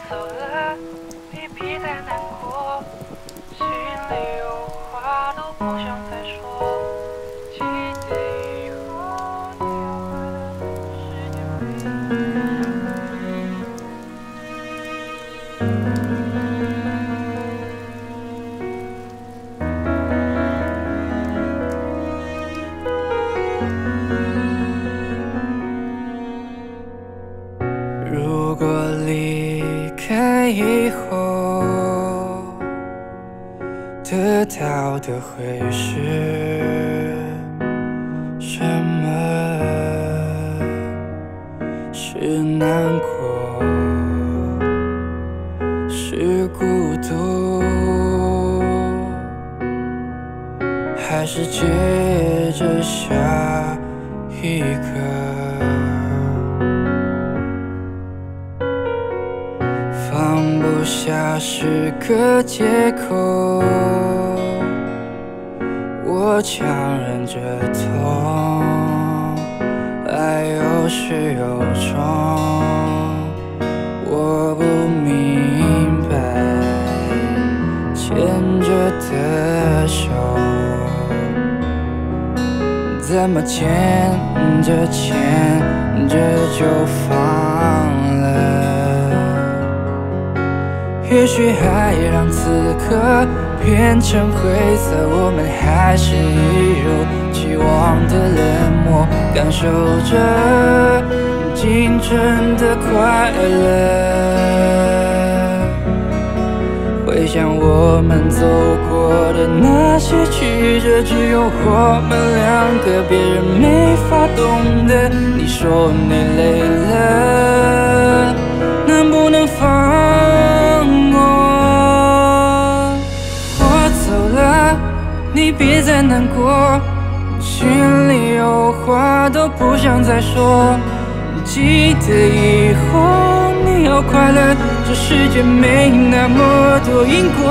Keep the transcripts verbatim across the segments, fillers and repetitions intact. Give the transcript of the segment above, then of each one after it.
走了，你别再难过，心里有话都不想再说。记得以后你要快乐，世界如果离开以后，得到的会是什么？是难过，是孤独，还是接着下一个？放不下是个借口，我强忍着痛，爱有始有终。我不明白，牵着的手，怎么牵着牵着就放了？也许还让此刻变成灰色，我们还是一如既往的冷漠，感受着仅存的快乐。回想我们走过的那些曲折，只有我们两个，别人没法懂的。你说你累了，能不能放？你别再难过，心里有话都不想再说。记得以后你要快乐，这世界没那么多因果。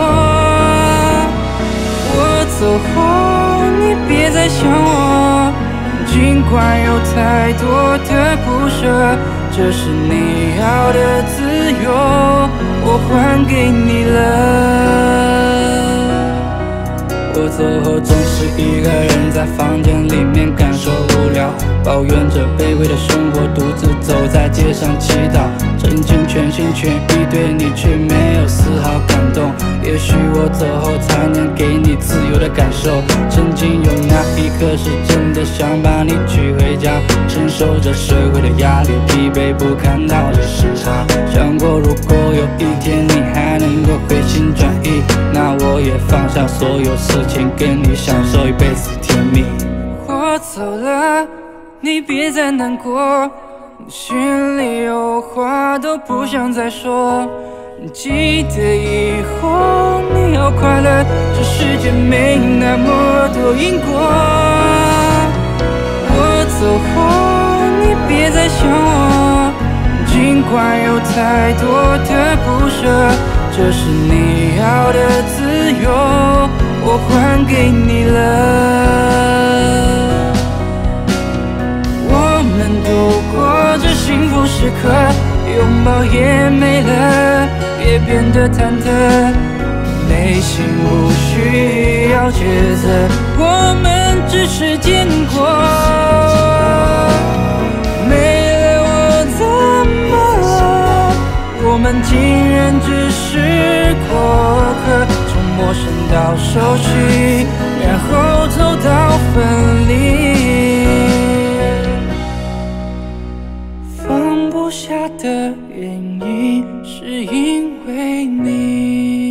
我走后你别再想我，尽管有太多的不舍，这是你要的自由，我还给你了。我走后总是一个人在房间里面感受无聊，抱怨着卑微的生活，独自走在街上祈祷，曾经全心全意对你，却没有丝毫感动。也许我走后才能给你自由的感受，曾经有那一刻是真的想把你娶回家，承受着社会的压力，疲惫不堪闹着时差。想过如果有一天你还能够回心转意，那我也放下所有事情，跟你享受一辈子甜蜜。我走了，你别再难过，心里有话都不想再说。记得以后你要快乐，这世界没那么多因果。我走后你别再想我，尽管有太多的不舍，这是你要的自由，我还给你了。我们度过这幸福时刻，拥抱也没了，别变得忐忑，内心不需要抉择，我们只是经过。没了我怎么了？我们竟然只是过客，从陌生到熟悉，然后走到分离。放不下的原因是因为你。